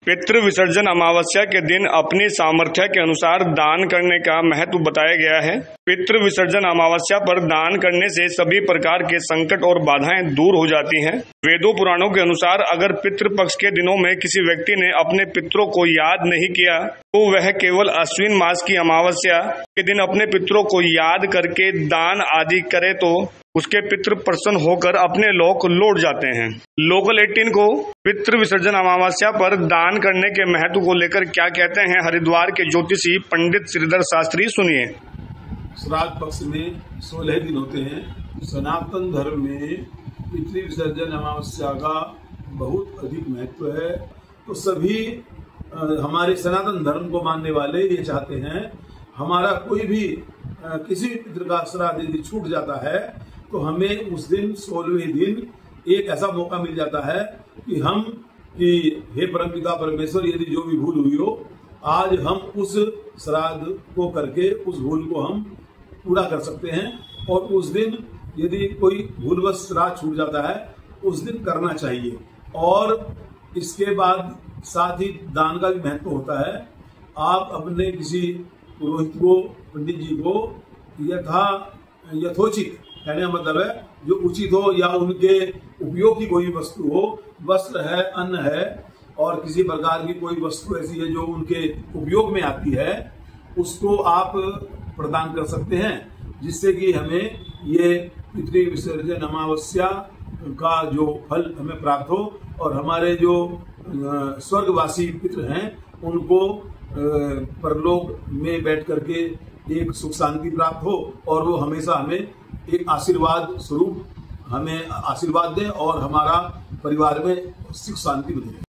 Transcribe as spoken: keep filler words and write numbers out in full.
पितृ विसर्जन अमावस्या के दिन अपनी सामर्थ्य के अनुसार दान करने का महत्व बताया गया है। पितृ विसर्जन अमावस्या पर दान करने से सभी प्रकार के संकट और बाधाएं दूर हो जाती हैं। वेदों पुराणों के अनुसार अगर पितृ पक्ष के दिनों में किसी व्यक्ति ने अपने पितरों को याद नहीं किया तो वह केवल अश्विन मास की अमावस्या के दिन अपने पितरों को याद करके दान आदि करे तो उसके पितृ प्रसन्न होकर अपने लोक लौट जाते हैं। लोकल अठारह को पितृ विसर्जन अमावस्या पर दान करने के महत्व को लेकर क्या कहते हैं हरिद्वार के ज्योतिषी पंडित श्रीधर शास्त्री, सुनिए। श्राद्ध पक्ष में सोलह दिन होते हैं। सनातन धर्म में पितृ विसर्जन अमावस्या का बहुत अधिक महत्व है। तो सभी हमारे सनातन धर्म को मानने वाले ये चाहते हैं हमारा कोई भी किसी भी पितृ का श्राद्ध यदि छूट जाता है तो हमें उस दिन सोलहवें दिन एक ऐसा मौका मिल जाता है कि हम कि हे परमपिता परमेश्वर, यदि जो भी भूल हुई हो आज हम उस श्राद्ध को करके उस भूल को हम पूरा कर सकते हैं। और उस दिन यदि कोई भूलवश श्राद्ध छूट जाता है उस दिन करना चाहिए। और इसके बाद साथ ही दान का भी महत्व होता है। आप अपने किसी पुरोहित को, पंडित जी को यथा यथोचित, कहने का मतलब है जो उचित हो या उनके उपयोग की कोई वस्तु हो, वस्त्र है, अन्न है और किसी प्रकार की कोई वस्तु ऐसी है जो उनके उपयोग में आती है, उसको आप प्रदान कर सकते हैं, जिससे कि हमें ये पितृ विसर्जन अमावस्या का जो फल हमें प्राप्त हो और हमारे जो स्वर्गवासी पितृ हैं उनको परलोक में बैठ करके एक सुख शांति प्राप्त हो और वो हमेशा हमें एक आशीर्वाद स्वरूप हमें आशीर्वाद दें और हमारा परिवार में सुख शांति बनी रहे।